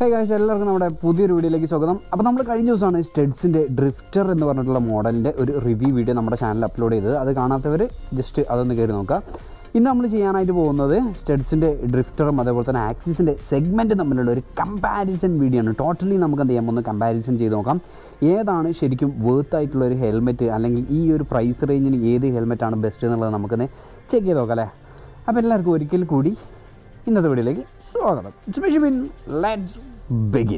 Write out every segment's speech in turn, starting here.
Hey guys, എല്ലാവർക്കും നമ്മുടെ പുതിയൊരു വീഡിയോയിലേക്ക് സ്വാഗതം. അപ്പോൾ നമ്മൾ കഴിഞ്ഞ ദിവസമാണ് സ്റ്റെഡ്സിൻ്റെ ഡ്രിഫ്റ്റർ എന്ന് പറഞ്ഞിട്ടുള്ള മോഡലിൻ്റെ ഒരു റിവ്യൂ വീഡിയോ നമ്മുടെ ചാനലിൽ അപ്ലോഡ് ചെയ്തത്. അത് കാണാത്തവർ ജസ്റ്റ് അതൊന്ന് കയറി നോക്കാം. ഇന്ന് നമ്മൾ ചെയ്യാനായിട്ട് പോകുന്നത് സ്റ്റെഡ്സിൻ്റെ ഡ്രിഫ്റ്ററും അതേപോലെ തന്നെ ആക്സിസിൻ്റെ സെഗ്മെൻറ്റ് തമ്മിലുള്ള ഒരു കമ്പാരിസൺ വീഡിയോ ആണ്. ടോട്ടലി നമുക്ക് എന്ത് ചെയ്യാം, ഒന്ന് കമ്പാരിസൺ ചെയ്ത് നോക്കാം. ഏതാണ് ശരിക്കും വേർത്ത് ആയിട്ടുള്ള ഒരു ഹെൽമെറ്റ്, അല്ലെങ്കിൽ ഈ ഒരു പ്രൈസ് റേഞ്ചിന് ഏത് ഹെൽമെറ്റാണ് ബെസ്റ്റ് എന്നുള്ളത് നമുക്കൊന്ന് ചെക്ക് ചെയ്ത് നോക്കാം അല്ലേ. അപ്പോൾ എല്ലാവർക്കും ഒരിക്കൽ കൂടി ഇന്നത്തെ വീഡിയോയിലേക്ക് സ്വാഗതം. Shibin, let's begin.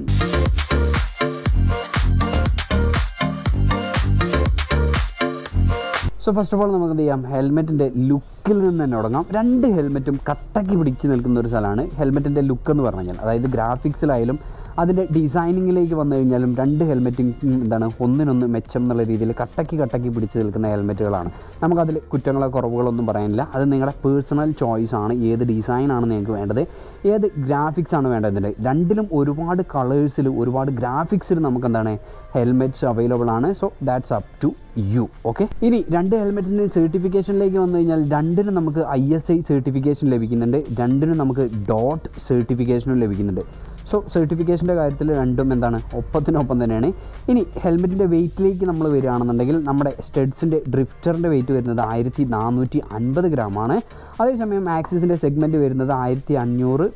So first of all നമുക്ക് എന്ത് ചെയ്യാം, ഹെൽമെറ്റിൻ്റെ ലുക്കിൽ നിന്ന് തന്നെ തുടങ്ങാം. രണ്ട് ഹെൽമെറ്റും കട്ടക്കി പിടിച്ച് നിൽക്കുന്ന ഒരു സ്ഥലമാണ് ഹെൽമെറ്റിൻ്റെ ലുക്ക് എന്ന് പറഞ്ഞു കഴിഞ്ഞാൽ. അതായത് ഗ്രാഫിക്സിലായാലും അതിൻ്റെ ഡിസൈനിങ്ങിലേക്ക് വന്നു കഴിഞ്ഞാലും രണ്ട് ഹെൽമെറ്റും എന്താണ് ഒന്നിനൊന്ന് മെച്ചം എന്നുള്ള രീതിയിൽ കട്ടക്കി പിടിച്ച് നിൽക്കുന്ന ഹെൽമെറ്റുകളാണ്. നമുക്കതിൽ കുറ്റങ്ങളോ കുറവുകളൊന്നും പറയാനില്ല. അത് നിങ്ങളുടെ പേഴ്സണൽ ചോയ്സാണ്. ഏത് ഡിസൈനാണ് നിങ്ങൾക്ക് വേണ്ടത്, ഏത് ഗ്രാഫിക്സാണ് വേണ്ടത്. രണ്ടിലും ഒരുപാട് കളേഴ്സിൽ ഒരുപാട് ഗ്രാഫിക്സിൽ നമുക്ക് എന്താണ് ഹെൽമെറ്റ്സ് അവൈലബിൾ ആണ്. So that's up to you. Okay, ഇനി രണ്ട് ഹെൽമെറ്റിൻ്റെ സർട്ടിഫിക്കേഷനിലേക്ക് വന്നു കഴിഞ്ഞാൽ രണ്ടിനും നമുക്ക് ISI സർട്ടിഫിക്കേഷൻ ലഭിക്കുന്നുണ്ട്, രണ്ടിനും നമുക്ക് ഡോട്ട് സർട്ടിഫിക്കേഷനും ലഭിക്കുന്നുണ്ട്. സോ സർട്ടിഫിക്കേഷൻ്റെ കാര്യത്തിൽ രണ്ടും എന്താണ് ഒപ്പത്തിനൊപ്പം തന്നെയാണ്. ഇനി ഹെൽമെറ്റിൻ്റെ വെയ്റ്റിലേക്ക് നമ്മൾ വരികയാണെന്നുണ്ടെങ്കിൽ നമ്മുടെ സ്റ്റെഡ്സിൻ്റെ ഡ്രിഫ്റ്ററിൻ്റെ വെയിറ്റ് വരുന്നത് 1450 ഗ്രാമാണ്. അതേസമയം ആക്സിസിൻ്റെ സെഗ്മെൻറ്റ് വരുന്നത് 1500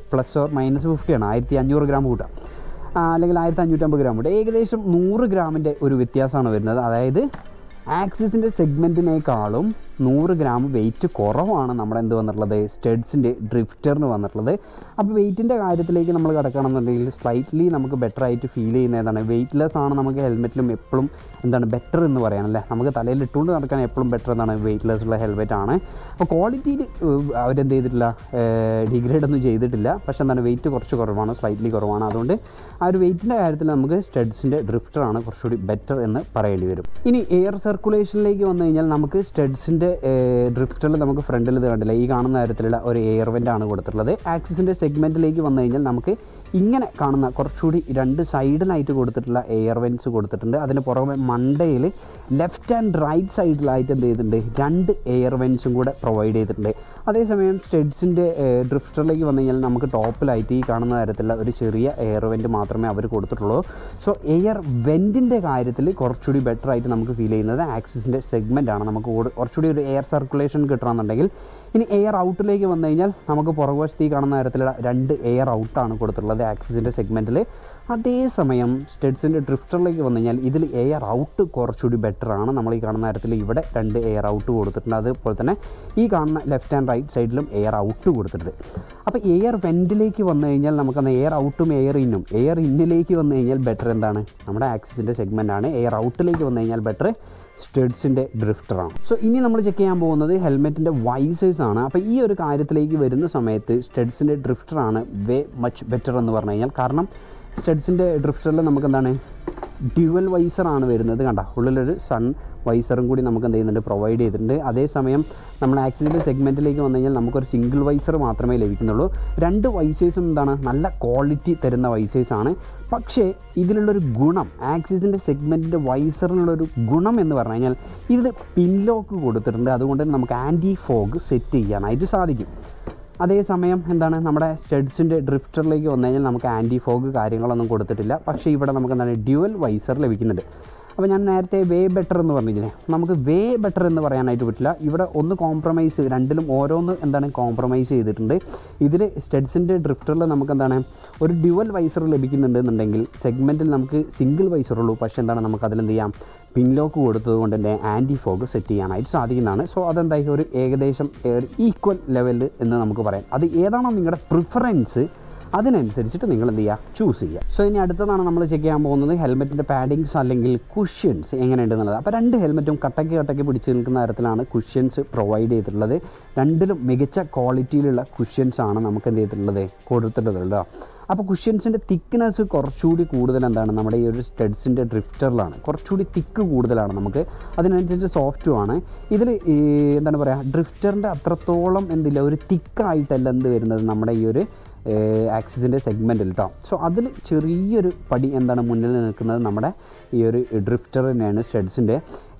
±50 ആണ്. 1500 ഗ്രാം കൂട്ടാം, അല്ലെങ്കിൽ 1550 ഗ്രാം കൂട്ടാം. ഏകദേശം 100 ഗ്രാമിൻ്റെ ഒരു വ്യത്യാസമാണ് വരുന്നത്. അതായത് ആക്സിസിൻ്റെ സെഗ്മെൻറ്റിനേക്കാളും 100 ഗ്രാം വെയിറ്റ് കുറവാണ് നമ്മുടെ എന്ത് വന്നിട്ടുള്ളത്, സ്റ്റെഡ്സിൻ്റെ ഡ്രിഫ്റ്ററിന് വന്നിട്ടുള്ളത്. അപ്പോൾ വെയിറ്റിൻ്റെ കാര്യത്തിലേക്ക് നമ്മൾ കിടക്കുകയാണെന്നുണ്ടെങ്കിൽ സ്ലൈറ്റ്ലി നമുക്ക് ബെറ്റർ ആയിട്ട് ഫീൽ ചെയ്യുന്ന ഏതാണ്, വെയ്റ്റ്ലെസ് ആണ് നമുക്ക് ഹെൽമെറ്റിലും എപ്പോഴും എന്താണ് ബെറ്റർ എന്ന് പറയാനല്ലേ. നമുക്ക് തലയിൽ ഇട്ടുകൊണ്ട് നടക്കാൻ എപ്പോഴും ബെറ്റർ എന്താണ് വെയ്റ്റ്ലെസ് ഉള്ള ഹെൽമെറ്റ് ആണ്. അപ്പോൾ ക്വാളിറ്റിയിൽ അവരെന്ത് ചെയ്തിട്ടില്ല, ഡിഗ്രേഡ് ഒന്നും ചെയ്തിട്ടില്ല. പക്ഷേ എന്താണ് വെയിറ്റ് കുറച്ച് കുറവാണ്, സ്ലൈറ്റ്ലി കുറവാണ്. അതുകൊണ്ട് ആ ഒരു വെയിറ്റിൻ്റെ കാര്യത്തിൽ നമുക്ക് സ്റ്റെഡ്സിൻ്റെ ഡ്രിഫ്റ്ററാണ് കുറച്ചുകൂടി ബെറ്റർ എന്ന് പറയേണ്ടി വരും. ഇനി എയർ സർക്കുലേഷനിലേക്ക് വന്നു കഴിഞ്ഞാൽ നമുക്ക് സ്റ്റെഡ്സിൻ്റെ ഡ്രിഫ്റ്ററിൽ നമുക്ക് ഫ്രണ്ടിൽ ഇത് കണ്ടില്ല, ഈ കാണുന്ന തരത്തിലുള്ള ഒരു എയർ വെൻ്റാണ് കൊടുത്തിട്ടുള്ളത്. ആക്സിസിൻ്റെ സെഗ്മെൻറ്റിലേക്ക് വന്നു കഴിഞ്ഞാൽ നമുക്ക് ഇങ്ങനെ കാണുന്ന കുറച്ചുകൂടി രണ്ട് സൈഡിലായിട്ട് കൊടുത്തിട്ടുള്ള എയർ വെൻറ്റ്സ് കൊടുത്തിട്ടുണ്ട്. അതിന് പുറമെ മണ്ടയിൽ ലെഫ്റ്റ് ആൻഡ് റൈറ്റ് സൈഡിലായിട്ട് എന്ത് ചെയ്തിട്ടുണ്ട്, രണ്ട് എയർ വെൻറ്റ്സും കൂടെ പ്രൊവൈഡ് ചെയ്തിട്ടുണ്ട്. അതേസമയം സ്റ്റെഡ്സിൻ്റെ ഡ്രിഫ്റ്ററിലേക്ക് വന്നു കഴിഞ്ഞാൽ നമുക്ക് ടോപ്പിലായിട്ട് ഈ കാണുന്ന തരത്തിലുള്ള ഒരു ചെറിയ എയർ വെൻറ്റ് മാത്രമേ അവർ കൊടുത്തിട്ടുള്ളൂ. സോ എയർ വെൻറ്റിൻ്റെ കാര്യത്തിൽ കുറച്ചുകൂടി ബെറ്റർ ആയിട്ട് നമുക്ക് ഫീൽ ചെയ്യുന്നത് ആക്സിസിൻ്റെ സെഗ്മെൻറ്റാണ്. നമുക്ക് കുറച്ചുകൂടി ഒരു എയർ സർക്കുലേഷൻ കിട്ടണമെന്നുണ്ടെങ്കിൽ. ഇനി എയർ ഔട്ടിലേക്ക് വന്നു കഴിഞ്ഞാൽ നമുക്ക് പുറകുവശത്ത് ഈ കാണുന്ന തരത്തിലുള്ള രണ്ട് എയർ ഔട്ടാണ് കൊടുത്തിട്ടുള്ളത് ആക്സിസിൻ്റെ സെഗ്മെൻറ്റിൽ. അതേസമയം സ്റ്റെഡ്സിൻ്റെ ഡ്രിഫ്റ്ററിലേക്ക് വന്നു കഴിഞ്ഞാൽ ഇതിൽ എയർ ഔട്ട് കുറച്ചുകൂടി ബെറ്ററാണ്. നമ്മൾ ഈ കാണുന്ന തരത്തിൽ ഇവിടെ രണ്ട് എയർ ഔട്ട് കൊടുത്തിട്ടുണ്ട്. അതുപോലെ തന്നെ ഈ കാണുന്ന ലെഫ്റ്റ് ആൻഡ് റൈറ്റ് സൈഡിലും എയർ ഔട്ട് കൊടുത്തിട്ടുണ്ട്. അപ്പോൾ എയർ വെൻറ്റിലേക്ക് വന്നു കഴിഞ്ഞാൽ നമുക്കന്ന് എയർ ഔട്ടും എയർ ഇന്നിലേക്ക് വന്നു കഴിഞ്ഞാൽ ബെറ്റർ എന്താണ് നമ്മുടെ ആക്സിസിൻ്റെ സെഗ്മെൻറ്റാണ്. എയർ ഔട്ടിലേക്ക് വന്നു കഴിഞ്ഞാൽ ബെറ്റർ സ്റ്റെഡ്സിൻ്റെ ഡ്രിഫ്റ്ററാണ്. സോ ഇനി നമ്മൾ ചെക്ക് ചെയ്യാൻ പോകുന്നത് ഹെൽമെറ്റിൻ്റെ വൈസേഴ്സ് ആണ്. അപ്പോൾ ഈ ഒരു കാര്യത്തിലേക്ക് വരുന്ന സമയത്ത് സ്റ്റെഡ്സിൻ്റെ ഡ്രിഫ്റ്ററാണ് വേ മച്ച് ബെറ്റർ എന്ന് പറഞ്ഞു കഴിഞ്ഞാൽ. കാരണം സ്റ്റെഡ്സിൻ്റെ ഡ്രിഫ്റ്ററിൽ നമുക്ക് എന്താണ് ഡ്യുവൽ വൈസറാണ് വരുന്നത്. കണ്ട, ഉള്ളിലൊരു സൺ വൈസറും കൂടി നമുക്ക് എന്ത് ചെയ്യുന്നുണ്ട്, പ്രൊവൈഡ് ചെയ്തിട്ടുണ്ട്. അതേസമയം നമ്മൾ ആക്സിസിൻ്റെ സെഗ്മെൻറ്റിലേക്ക് വന്നു കഴിഞ്ഞാൽ നമുക്കൊരു സിംഗിൾ വൈസർ മാത്രമേ ലഭിക്കുന്നുള്ളൂ. രണ്ട് വൈസേഴ്സും എന്താണ് നല്ല ക്വാളിറ്റി തരുന്ന വൈസേഴ്സാണ്. പക്ഷേ ഇതിലുള്ളൊരു ഗുണം, ആക്സിസിൻ്റെ സെഗ്മെൻറ്റിൻ്റെ വൈസറിനുള്ളൊരു ഗുണം എന്ന് പറഞ്ഞു കഴിഞ്ഞാൽ ഇതിൽ പിൻലോക്ക് കൊടുത്തിട്ടുണ്ട്. അതുകൊണ്ട് നമുക്ക് ആൻറ്റി ഫോഗ് സെറ്റ് ചെയ്യാനായിട്ട് സാധിക്കും. അതേസമയം എന്താണ് നമ്മുടെ സ്റ്റെഡ്സിൻ്റെ ഡ്രിഫ്റ്ററിലേക്ക് വന്നു കഴിഞ്ഞാൽ നമുക്ക് ആൻറ്റി ഫോഗ് കാര്യങ്ങളൊന്നും കൊടുത്തിട്ടില്ല. പക്ഷേ ഇവിടെ നമുക്ക് എന്താണ് ഡ്യുവൽ വൈസർ ലഭിക്കുന്നുണ്ട്. അപ്പോൾ ഞാൻ നേരത്തെ വേ ബെറ്റർ എന്ന് പറഞ്ഞില്ലേ, നമുക്ക് വേ ബെറ്റർ എന്ന് പറയാനായിട്ട് പറ്റില്ല. ഇവിടെ ഒന്ന് കോംപ്രമൈസ്, രണ്ടിലും ഓരോന്ന് എന്താണ് കോംപ്രമൈസ് ചെയ്തിട്ടുണ്ട്. ഇതിൽ സ്റ്റെഡ്സിൻ്റെ ഡ്രിഫ്റ്ററിൽ നമുക്ക് എന്താണ് ഒരു ഡ്യുവൽ വൈസർ ലഭിക്കുന്നുണ്ടെന്നുണ്ടെങ്കിൽ സെഗ്മെൻറ്റിൽ നമുക്ക് സിംഗിൾ വൈസറുള്ളൂ. പക്ഷേ എന്താണ് നമുക്ക് അതിലെന്ത് ചെയ്യാം, പിൻലോക്ക് കൊടുത്തത് കൊണ്ട് തന്നെ ആൻറ്റി ഫോഗ് സെറ്റ് ചെയ്യാനായിട്ട് സാധിക്കുന്നതാണ്. സോ അതെന്തായി ഒരു ഏകദേശം ഒരു ഈക്വൽ ലെവലിൽ എന്ന് നമുക്ക് പറയാം. അത് ഏതാണോ നിങ്ങളുടെ പ്രിഫറൻസ് അതിനനുസരിച്ചിട്ട് നിങ്ങൾ എന്ത് ചെയ്യുക, ചൂസ് ചെയ്യുക. സോ ഇനി അടുത്തതാണ് നമ്മൾ ചെക്ക് ചെയ്യാൻ പോകുന്നത് ഹെൽമെറ്റിൻ്റെ പാഡിങ്സ് അല്ലെങ്കിൽ കുഷ്യൻസ് എങ്ങനെയുണ്ടെന്നുള്ളത്. അപ്പോൾ രണ്ട് ഹെൽമെറ്റും കട്ടക്കി പിടിച്ച് നിൽക്കുന്ന തരത്തിലാണ് കുഷ്യൻസ് പ്രൊവൈഡ് ചെയ്തിട്ടുള്ളത്. രണ്ടിലും മികച്ച ക്വാളിറ്റിയിലുള്ള കുഷ്യൻസാണ് നമുക്ക് എന്ത് ചെയ്തിട്ടുള്ളത്, കൊടുത്തിട്ടുള്ളത്. അപ്പോൾ കുഷ്യൻസിൻ്റെ തിക്നെസ് കുറച്ചുകൂടി കൂടുതൽ എന്താണ് നമ്മുടെ ഈ ഒരു സ്റ്റെഡ്സിൻ്റെ ഡ്രിഫ്റ്ററിലാണ് കുറച്ചുകൂടി തിക്ക് കൂടുതലാണ്. നമുക്ക് അതിനനുസരിച്ച് സോഫ്റ്റുമാണ്. ഇതിൽ എന്താണ് പറയുക, ഡ്രിഫ്റ്ററിൻ്റെ അത്രത്തോളം എന്തില്ല ഒരു തിക്കായിട്ടല്ല എന്ത് വരുന്നത് നമ്മുടെ ഈ ഒരു ആക്സിസിൻ്റെ സെഗ്മെൻറ്റിൽ കേട്ടോ. സോ അതിൽ ചെറിയൊരു പടി എന്താണ് മുന്നിൽ നിൽക്കുന്നത് നമ്മുടെ ഈ ഒരു ഡ്രിഫ്റ്റർ തന്നെയാണ് സ്റ്റെഡ്സിൻ്റെ.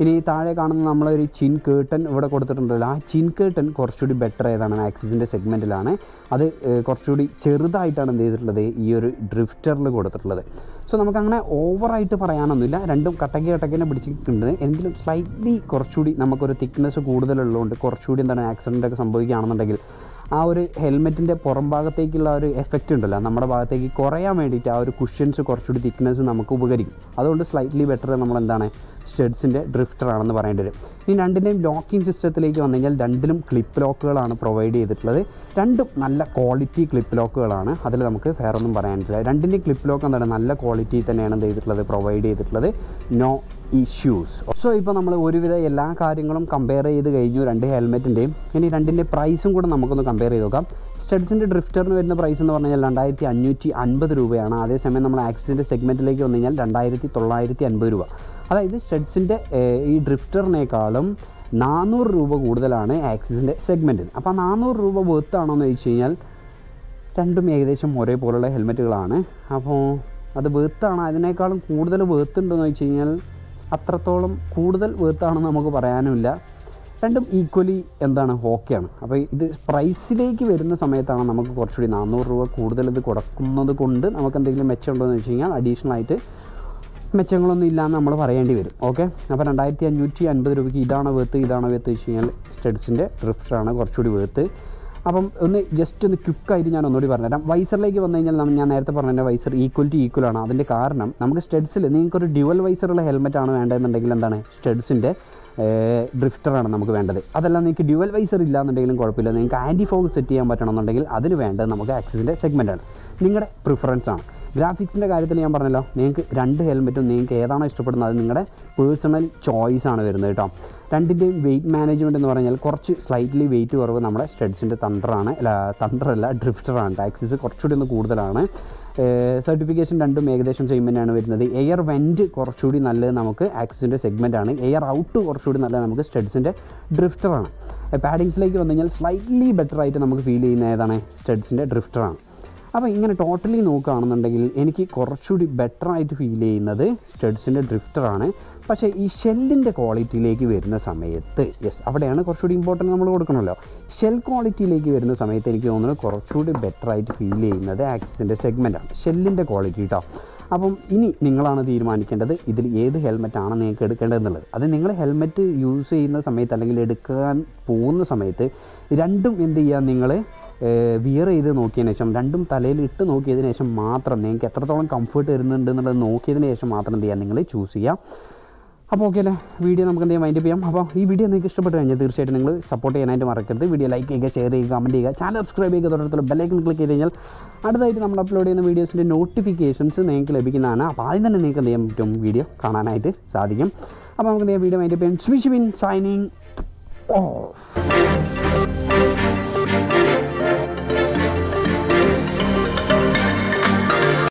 ഇനി താഴെ കാണുന്ന നമ്മളൊരു ചിൻ കേർട്ടൻ ഇവിടെ കൊടുത്തിട്ടുണ്ടല്ലോ, ആ ചിൻ കേർട്ടൻ കുറച്ചുകൂടി ബെറ്റർ ഏതാണ് ആക്സിസിൻ്റെ സെഗ്മെൻറ്റിലാണ്. അത് കുറച്ചുകൂടി ചെറുതായിട്ടാണ് എന്ത് ചെയ്തിട്ടുള്ളത്, ഈ ഒരു ഡ്രിഫ്റ്ററിൽ കൊടുത്തിട്ടുള്ളത്. സോ നമുക്കങ്ങനെ ഓവറായിട്ട് പറയാനൊന്നുമില്ല, രണ്ടും കട്ടയ്ക്ക് പിടിച്ചിട്ടുണ്ട്. എങ്കിലും സ്ലൈറ്റ്ലി കുറച്ചുകൂടി നമുക്കൊരു തിക്നെസ് കൂടുതലുള്ളതുകൊണ്ട് കുറച്ചുകൂടി എന്താണ് ആക്സിഡൻ്റൊക്കെ സംഭവിക്കുകയാണെന്നുണ്ടെങ്കിൽ ആ ഒരു ഹെൽമെറ്റിൻ്റെ പുറം ഭാഗത്തേക്കുള്ള ഒരു എഫക്റ്റ് ഉണ്ടല്ലോ, നമ്മുടെ ഭാഗത്തേക്ക് കുറയാൻ വേണ്ടിയിട്ട് ആ ഒരു കുഷ്യൻസ് കുറച്ചുകൂടി തിക്നെസ് നമുക്ക് ഉപകരിക്കും. അതുകൊണ്ട് സ്ലൈറ്റ്ലി ബെറ്റർ നമ്മളെന്താണ് സ്റ്റഡ്സിൻ്റെ ഡ്രിഫ്റ്ററാണെന്ന് പറയേണ്ടി വരും. ഇനി രണ്ടിൻ്റെയും ലോക്കിംഗ് സിസ്റ്റത്തിലേക്ക് വന്നു കഴിഞ്ഞാൽ രണ്ടിലും ക്ലിപ്പ് ലോക്കുകളാണ് പ്രൊവൈഡ് ചെയ്തിട്ടുള്ളത്. രണ്ടും നല്ല ക്വാളിറ്റി ക്ലിപ്പ് ലോക്കുകളാണ്, അതിൽ നമുക്ക് വേറെ ഒന്നും പറയാനില്ല. രണ്ടിൻ്റെയും ക്ലിപ്പ് ലോക്ക് എന്താണ് നല്ല ക്വാളിറ്റി തന്നെയാണ് എന്ത് ചെയ്തിട്ടുള്ളത്, പ്രൊവൈഡ് ചെയ്തിട്ടുള്ളത്. No issues. സോ ഇപ്പോൾ നമ്മൾ ഒരുവിധ എല്ലാ കാര്യങ്ങളും കമ്പയർ ചെയ്ത് കഴിഞ്ഞു രണ്ട് ഹെൽമെറ്റിൻ്റെയും. ഇനി രണ്ടിൻ്റെ പ്രൈസും കൂടെ നമുക്കൊന്ന് കമ്പയർ ചെയ്ത് നോക്കാം. സ്റ്റഡ്സിൻ്റെ ഡ്രിഫ്റ്ററിന് വരുന്ന പ്രൈസ് എന്ന് പറഞ്ഞു കഴിഞ്ഞാൽ 2550 രൂപയാണ്. അതേസമയം നമ്മൾ ആക്സിസിൻ്റെ സെഗ്മെൻറ്റിലേക്ക് വന്നു കഴിഞ്ഞാൽ 2950 രൂപ. അതായത് സ്റ്റഡ്സിൻ്റെ ഈ ഡ്രിഫ്റ്ററിനേക്കാളും 400 രൂപ കൂടുതലാണ് ആക്സിസിൻ്റെ സെഗ്മെൻറ്റിന്. അപ്പോൾ 400 രൂപ വേർത്താണോ എന്ന് ചോദിച്ചു കഴിഞ്ഞാൽ രണ്ടും ഏകദേശം ഒരേപോലുള്ള ഹെൽമെറ്റുകളാണ്. അപ്പോൾ അത് വേർത്താണ്, അതിനേക്കാളും കൂടുതൽ വേർത്തുണ്ടോയെന്ന് ചോദിച്ചു കഴിഞ്ഞാൽ അത്രത്തോളം കൂടുതൽ വേർത്താണെന്ന് നമുക്ക് പറയാനുമില്ല. രണ്ടും ഈക്വലി എന്താണ് ഓക്കെയാണ്. അപ്പോൾ ഇത് പ്രൈസിലേക്ക് വരുന്ന സമയത്താണ് നമുക്ക് കുറച്ചുകൂടി 400 രൂപ കൂടുതൽ ഇത് കൊടുക്കുന്നത് കൊണ്ട് നമുക്ക് എന്തെങ്കിലും മെച്ചമുണ്ടോ എന്ന് വെച്ച് കഴിഞ്ഞാൽ അഡീഷണൽ ആയിട്ട് മെച്ചങ്ങളൊന്നും ഇല്ലയെന്ന് നമ്മൾ പറയേണ്ടി വരും. ഓക്കെ, അപ്പോൾ 2550 രൂപയ്ക്ക് ഇതാണ് വേർത്ത് വെച്ച് കഴിഞ്ഞാൽ സ്റ്റഡ്സിൻ്റെ ഡ്രിഫ്റ്ററാണ് കുറച്ചുകൂടി വേർത്ത്. അപ്പം ജസ്റ്റ് ഒന്ന് ക്വിക്കായിട്ട് ഞാൻ ഒന്നുകൂടി പറഞ്ഞുതരാം. വൈസറിലേക്ക് വന്നു കഴിഞ്ഞാൽ ഞാൻ നേരത്തെ പറഞ്ഞ വൈസർ ഈക്വലാണ്. അതിൻ്റെ കാരണം നമുക്ക് സ്റ്റഡ്സിൽ നിങ്ങൾക്കൊരു ഡ്യുവൽ വൈസറുള്ള ഹെൽമെറ്റാണ് വേണ്ടതെന്നുണ്ടെങ്കിൽ എന്താണ് സ്റ്റഡ്സിൻ്റെ ഡ്രിഫ്റ്ററാണ് നമുക്ക് വേണ്ടത്. അതല്ല നിങ്ങൾക്ക് ഡ്യുവൽ വൈസർ ഇല്ലാന്നുണ്ടെങ്കിലും കുഴപ്പമില്ല, നിങ്ങൾക്ക് ആൻറ്റി ഫോഗ് സെറ്റ് ചെയ്യാൻ പറ്റണമെന്നുണ്ടെങ്കിൽ അതിന് വേണ്ടത് നമുക്ക് ആക്സിസിൻ്റെ സെഗ്മെൻറ്റാണ്. നിങ്ങളുടെ പ്രിഫറൻസാണ്. ഗ്രാഫിക്സിൻ്റെ കാര്യത്തിൽ ഞാൻ പറഞ്ഞല്ലോ, നിങ്ങൾക്ക് രണ്ട് ഹെൽമെറ്റും നിങ്ങൾക്ക് ഏതാണോ ഇഷ്ടപ്പെടുന്നത് അത് നിങ്ങളുടെ പേഴ്സണൽ ചോയ്സാണ് വരുന്നത് കേട്ടോ. രണ്ടിൻ്റെയും വെയിറ്റ് മാനേജ്മെൻറ്റ് എന്ന് പറഞ്ഞാൽ കുറച്ച് സ്ലൈറ്റ്ലി വെയിറ്റ് കുറവ് നമ്മുടെ സ്റ്റഡ്സിൻ്റെ തണ്ടറല്ല ഡ്രിഫ്റ്ററാണ്. ആക്സിസ് കുറച്ചുകൂടി ഒന്ന് കൂടുതലാണ്. സർട്ടിഫിക്കേഷൻ രണ്ടും ഏകദേശം സെയിം തന്നെയാണ് വരുന്നത്. എയർ വെൻറ്റ് കുറച്ചുകൂടി നല്ലത് നമുക്ക് ആക്സിസിൻ്റെ സെഗ്മെൻറ്റാണ്. എയർ ഔട്ട് കുറച്ചുകൂടി നല്ലത് നമുക്ക് സ്റ്റഡ്സിൻ്റെ ഡ്രിഫ്റ്ററാണ്. പാഡിങ്സിലേക്ക് വന്നു കഴിഞ്ഞാൽ സ്ലൈറ്റ്ലി ബെറ്ററായിട്ട് നമുക്ക് ഫീൽ ചെയ്യുന്ന ഏതാണ് സ്റ്റഡ്സിൻ്റെ ഡ്രിഫ്റ്ററാണ്. അപ്പോൾ ഇങ്ങനെ ടോട്ടലി നോക്കുകയാണെന്നുണ്ടെങ്കിൽ എനിക്ക് കുറച്ചുകൂടി ബെറ്ററായിട്ട് ഫീൽ ചെയ്യുന്നത് സ്റ്റഡ്സിൻ്റെ ഡ്രിഫ്റ്ററാണ്. പക്ഷേ ഈ ഷെല്ലിൻ്റെ ക്വാളിറ്റിയിലേക്ക് വരുന്ന സമയത്ത് അവിടെയാണ് കുറച്ചുകൂടി ഇമ്പോർട്ടൻറ്റ് നമ്മൾ കൊടുക്കണമല്ലോ. ഷെൽ ക്വാളിറ്റിയിലേക്ക് വരുന്ന സമയത്ത് എനിക്ക് തോന്നുന്നത് കുറച്ചുകൂടി ബെറ്ററായിട്ട് ഫീൽ ചെയ്യുന്നത് ആക്സിസിൻ്റെ സെഗ്മെൻറ്റാണ്, ഷെല്ലിൻ്റെ ക്വാളിറ്റി കേട്ടോ. അപ്പം ഇനി നിങ്ങളാണ് തീരുമാനിക്കേണ്ടത് ഇതിൽ ഏത് ഹെൽമെറ്റാണ് നിങ്ങൾക്ക് എടുക്കേണ്ടതെന്നുള്ളത്. അത് നിങ്ങൾ ഹെൽമെറ്റ് യൂസ് ചെയ്യുന്ന സമയത്ത് അല്ലെങ്കിൽ എടുക്കാൻ പോകുന്ന സമയത്ത് രണ്ടും എന്ത് ചെയ്യുക, നിങ്ങൾ വിയർ ചെയ്ത് നോക്കിയതിന് ശേഷം രണ്ടും തലയിൽ ഇട്ട് നോക്കിയതിന് ശേഷം മാത്രം നിങ്ങൾക്ക് എത്രത്തോളം കംഫർട്ട് വരുന്നുണ്ട് എന്നുള്ളത് നോക്കിയതിന് ശേഷം മാത്രം എന്ത് ചെയ്യുക, നിങ്ങൾ ചൂസ് ചെയ്യുക. അപ്പോൾ ഓക്കെ അല്ലേ, വീഡിയോ നമുക്ക് എന്തെങ്കിലും വൈൻഡപ്പ് ചെയ്യാം. അപ്പോൾ ഈ വീഡിയോ നിങ്ങൾക്ക് ഇഷ്ടപ്പെട്ട് കഴിഞ്ഞാൽ തീർച്ചയായിട്ടും നിങ്ങൾ സപ്പോർട്ട് ചെയ്യാനായിട്ട് മറക്കരുത്. വീഡിയോ ലൈക്ക് ചെയ്യുക, ഷെയർ ചെയ്യുക, കമൻറ്റ് ചെയ്യുക, ചാനൽ സബ്സ്ക്രൈബ് ചെയ്യുക, തൊട്ടടുത്തുള്ള ബെല്ലൈക്കൺ ക്ലിക്ക് ചെയ്ത് കഴിഞ്ഞാൽ അടുത്തായിട്ട് നമ്മൾ അപ്ലോഡ് ചെയ്യുന്ന വീഡിയോസിൻ്റെ നോട്ടിഫിക്കേഷൻസ് നിങ്ങൾക്ക് ലഭിക്കുന്നതാണ്. അപ്പോൾ ആദ്യം തന്നെ നിങ്ങൾക്ക് എന്ത് ചെയ്യാൻ പറ്റും, വീഡിയോ കാണാനായിട്ട് സാധിക്കും. അപ്പോൾ നമുക്ക് എന്ത് ചെയ്യാം, വീഡിയോ വൈൻഡപ്പ് ചെയ്യാം. Shibin signing of.